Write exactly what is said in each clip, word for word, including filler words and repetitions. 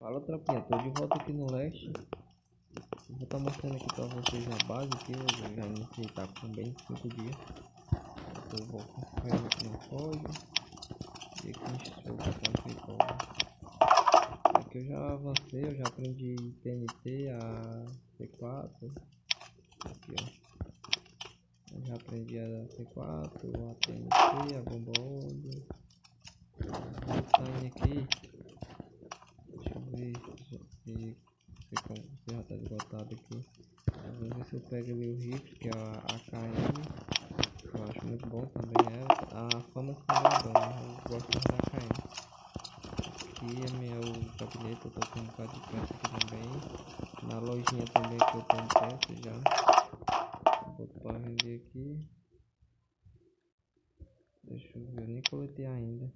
Fala, tropinha, tô de volta aqui no leste. Vou estar mostrando aqui pra vocês a base que eu já iniciei, tá com bem cinco dias. Eu vou construindo aqui na folha e aqui enxergo com aqui eu já avancei, eu já aprendi T N T, a C quatro. Aqui, ó. Eu já aprendi a C quatro, a T N T, a bomba óleo. Vou saindo aqui. Deixa eu ver se, se, se já tá esgotado aqui. Vou ver se eu pego ali o rifle, que é a A K M. Eu acho muito bom também. É, a fama também é bom, eu gosto da A K M. Aqui é meu gabinete, eu tô com um bocado de peça aqui também. Na lojinha também que eu tenho peça já. Vou botar pra vender aqui. Deixa eu ver, eu nem coletei ainda.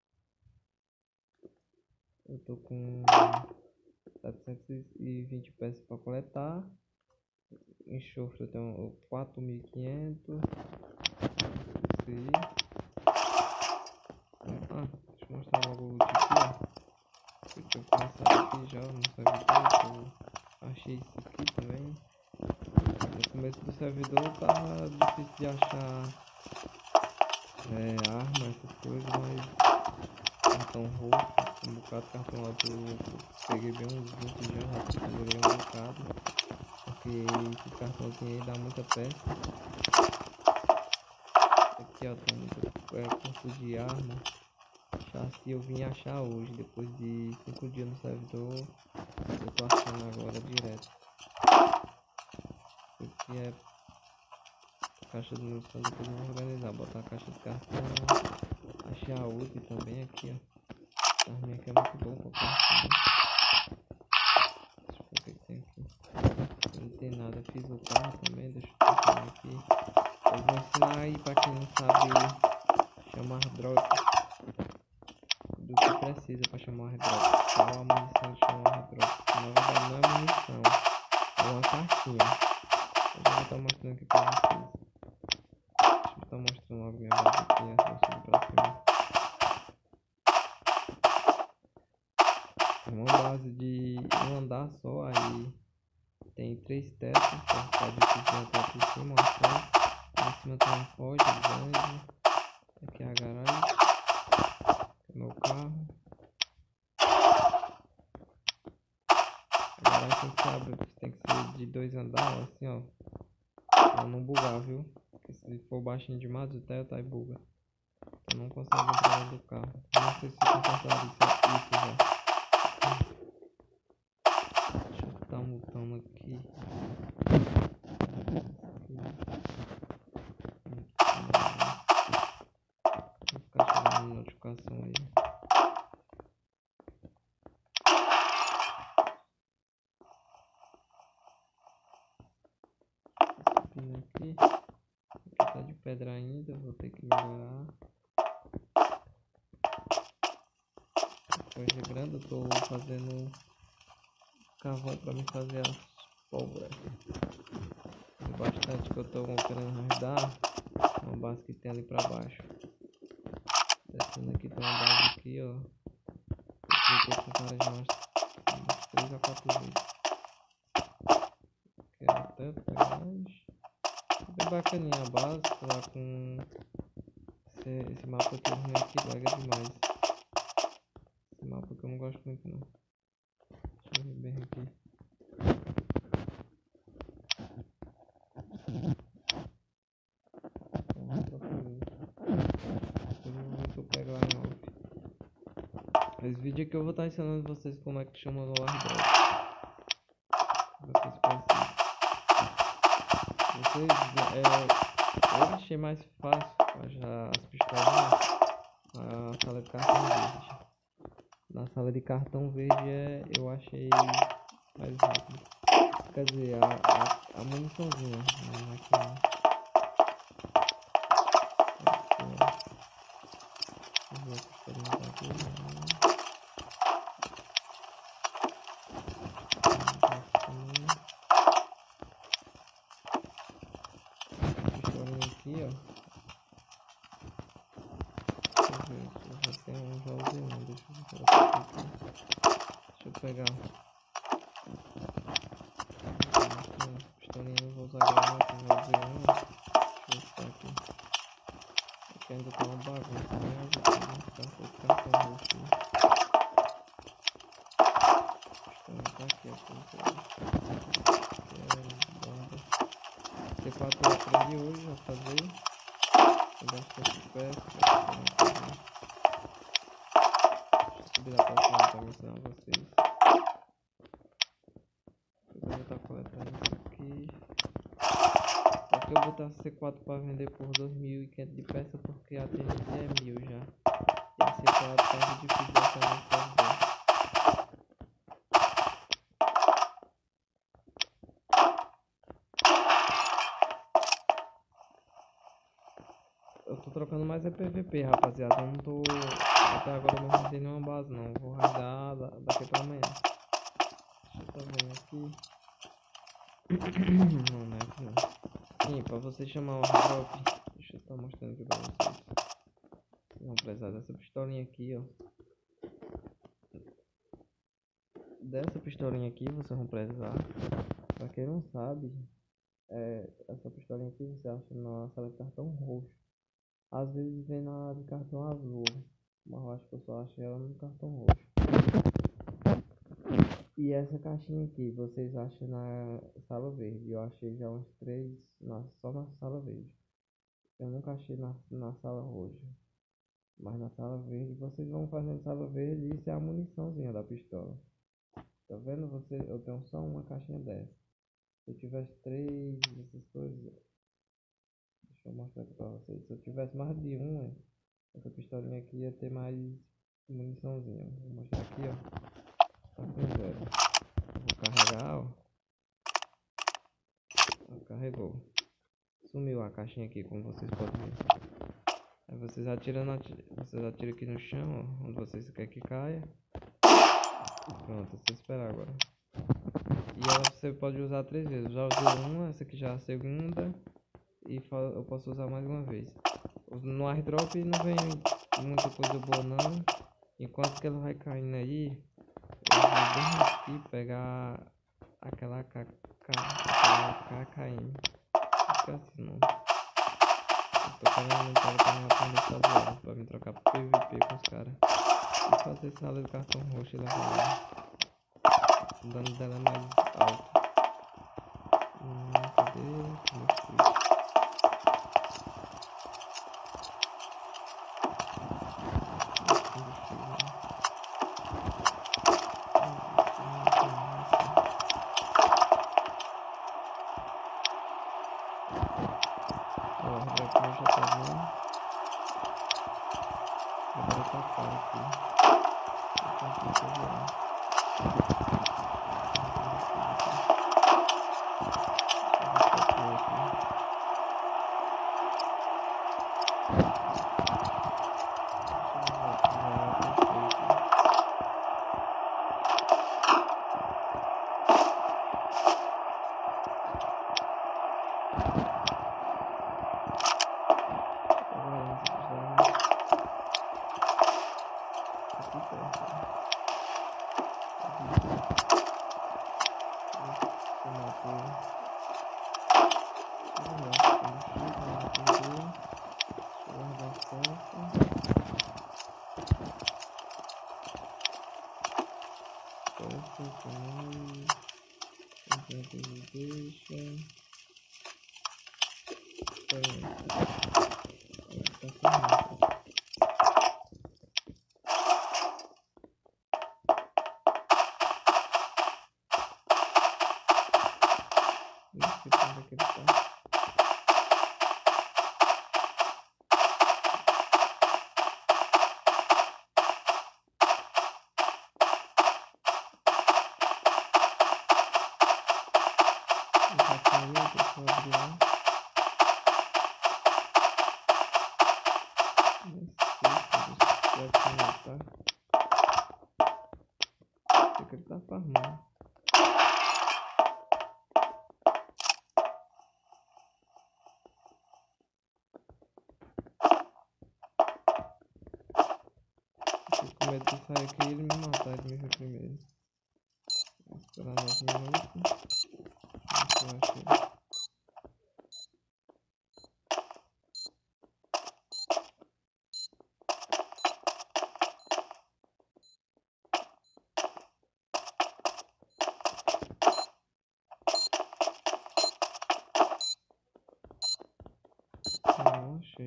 Eu tô com setecentas e vinte peças para coletar. Enxofre eu tenho quatro mil e quinhentos. Ah, deixa eu mostrar logo o loot aqui, ó. Eu tinha começado aqui já no servidor. Eu achei isso aqui também. No começo do servidor tava difícil de achar é, arma, essas coisas, mas cartão roxo, um bocado de cartão alto eu peguei bem uns vinte já, já peguei um bocado. Porque esse cartãozinho aí dá muita peça. Aqui ó, tem muito é, curso de arma. Chassi eu vim achar hoje, depois de cinco dias no servidor. Eu tô achando agora direto. Aqui é caixa de munição, depois eu vou organizar, botar a caixa de cartão. Achei a U S P também aqui ó. A arminha aqui é muito bom pra cartão. Deixa eu ver o que tem aqui. Não tem nada, eu fiz o carro também, deixa eu passar aqui. Eu vou ensinar aí pra quem não sabe chamar drop. Do que precisa para chamar drop. Qual a munição de chamar drop? Na verdade não é munição, é uma cartinha. Eu já vou estar mostrando aqui para vocês. Deixa eu estar mostrando logo minha base aqui antes de eu subir pra cima. É uma base de um andar só, aí tem três tetos, então pode subir até por cima, uma frente. Em cima tem uma porta, grande. Aqui é a garagem. Aqui é meu carro. A garagem tem que ser aberta, tem que ser de dois andares, assim ó. Pra não bugar, viu? Porque se for baixinho demais o teto aí buga. Eu não consigo entrar dentro do carro. Não sei se consertaram isso, isso já. Deixa eu estar mutando aqui. Vou ficar chegando notificação aí. Subindo aqui. Aqui tá de pedra ainda, vou ter que melhorar. Coisa grande, eu tô fazendo carvão pra me fazer as pólvora. É bastante que eu tô querendo ajudar. Uma base que tem ali pra baixo. Descendo aqui tem uma base aqui, ó. Eu cliquei com o cara já umas três a quatro vezes. Aqui é o teto da garagem. Bem bacaninha a base, tô lá com esse, esse mapa aqui ruim aqui, lega demais. Esse mapa que eu não gosto muito não. Deixa eu ver bem aqui. Esse vídeo aqui eu vou estar ensinando vocês como é que chama no airdrop. Vocês precisam. Vocês, é, eu achei mais fácil achar as pistolinhas na sala de cartão verde. Na sala de cartão verde é, eu achei mais rápido. Quer dizer, a, a, a muniçãozinha. Não, aqui não. Eu vou experimentar aqui. Aqui, ó. Deixa eu ver se eu já tenho um, já usei um. Deixa eu ver aqui. Deixa eu pegar. Pistolinha não vou usar agora, que eu vou usar uma. Deixa eu ver aqui. Aqui ainda tá uma bagunça, né? Eu vou ficar com o cartão roxo. Pistolinha tá aqui, ó. Aqui é bomba. C quatro eu aprendi hoje a fazer. Tem bastante peça. Deixa eu subir lá pra cima pra mostrar a vocês. Eu vou estar coletando isso aqui. Só que eu vou botar C quatro para vender por dois mil e quinhentos de peça porque a T N T é mil já. E a C quatro tá muito difícil de achar no servidor. Eu tô trocando mais é P V P, rapaziada. Eu não tô. Até agora eu não raidei nenhuma base não. Vou raidar daqui pra amanhã. Deixa eu tá vendo aqui. Não, não é aqui não. Sim, pra você chamar o drop. Deixa eu estar tá mostrando aqui pra vocês. Vocês vão precisar dessa pistolinha aqui, ó. Dessa pistolinha aqui vocês vão precisar. Pra quem não sabe, é, essa pistolinha aqui você acha na sala de cartão roxo. Às vezes vem na de cartão azul, mas eu acho que eu só achei ela no cartão roxo. E essa caixinha aqui vocês acham na sala verde. Eu achei já umas três na, só na sala verde. Eu nunca achei na, na sala roxa. Mas na sala verde vocês vão fazendo sala verde e isso é a muniçãozinha da pistola. Tá vendo? Você, eu tenho só uma caixinha dessa. Se eu tivesse três dessas coisas, deixa eu mostrar aqui pra vocês. Se eu tivesse mais de uma, essa pistolinha aqui ia ter mais muniçãozinha. Vou mostrar aqui, ó. Tá com zero. Vou carregar, ó. ó. Carregou. Sumiu a caixinha aqui, como vocês podem ver. Aí vocês atiram, na, vocês atiram aqui no chão, ó, onde vocês querem que caia. Pronto, você esperar agora. E ela você pode usar três vezes. Eu já usei uma, essa aqui já é a segunda. E eu posso usar mais uma vez. No airdrop não vem muita coisa boa não. Enquanto que ela vai caindo aí, eu vou bem aqui pegar aquela K K M. Esqueci o nome. Eu tô querendo montar ela pra me aprender estadual, pra me trocar pro P V P com os caras. E fazer sala do cartão roxo e levar. O dano dela é mais alto. Hum, cadê? Meu filho? Ó, o Redrapinho já tá vendo. Agora tá caro aqui. Eu comprei pra gerar. Ele tá farmando. Fico com medo de sair aqui e ele me matar, ele me ver primeiro. Esperar nove minutos. Deixa eu achar. Não achei.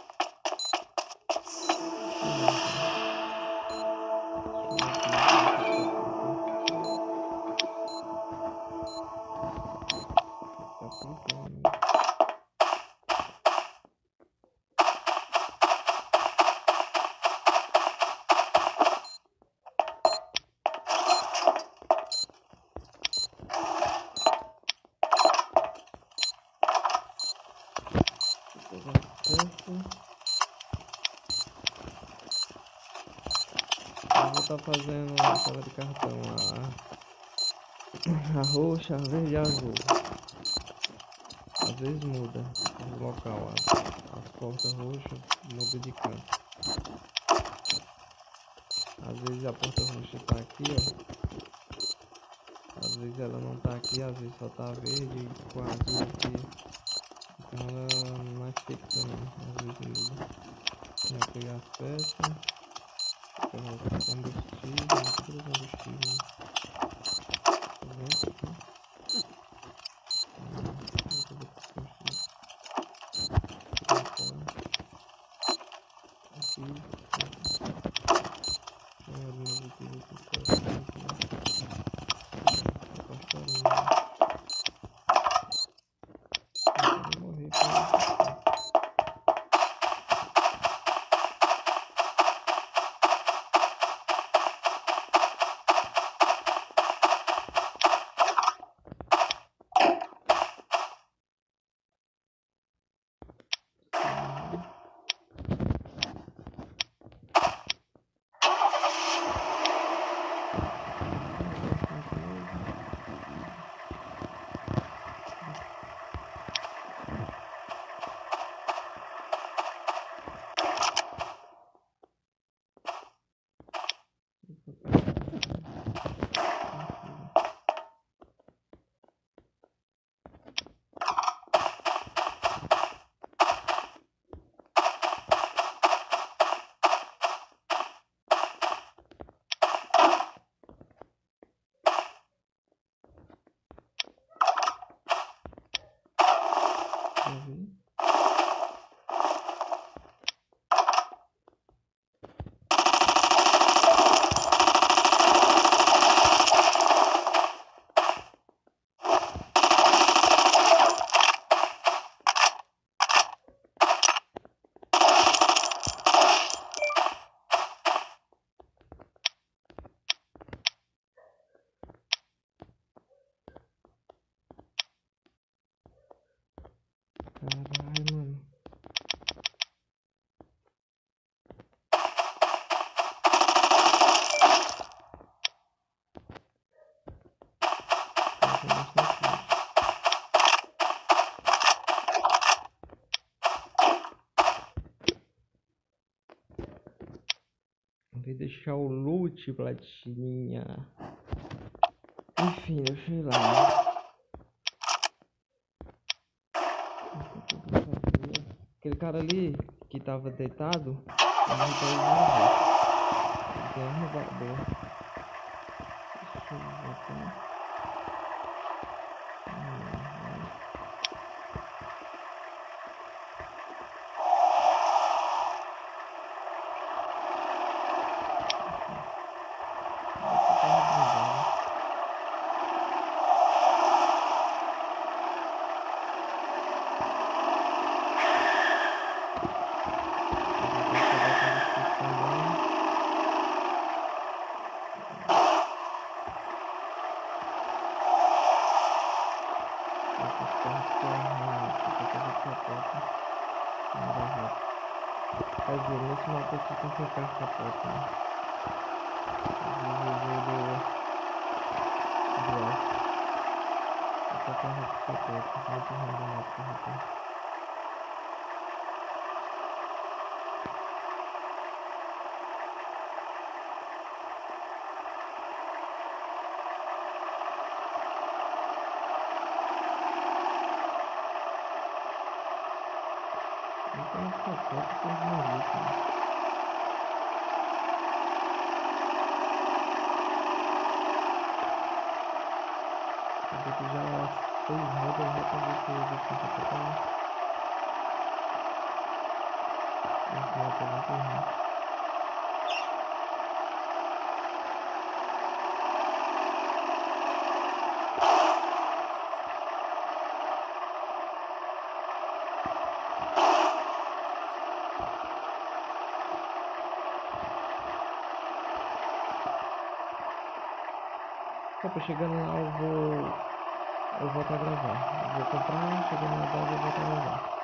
Eu vou estar fazendo a tela de cartão, a, a roxa, a verde e a azul. Às vezes muda o local, as, as portas roxas mudam de canto. Às vezes a porta roxa está aqui, ó. Às vezes ela não está aqui, às vezes só está verde e com azul aqui. Então ela não é fixa não, às vezes muda. Vou pegar as peças. Vou pegar o combustível, tudo combustível. Tá vendo aqui? Uhum. Caralho, mano. Vou deixar o loot, platininha. Enfim, deixa eu ir lá. Aquele cara ali que tava deitado, ele tem um roubador. Deixa eu ver aqui. Quer dizer, nesse mapa aqui tem que ficar capota, né? Vou colocar capota, muito random capota. Então, só pode ter uma luta, né? Esse aqui já seis rodas, já pra ver se eu vou tentar tocar. Esse moto é muito ruim. Opa, chegando lá eu vou. Eu volto a gravar. Eu vou comprar, chegando na base eu volto a gravar.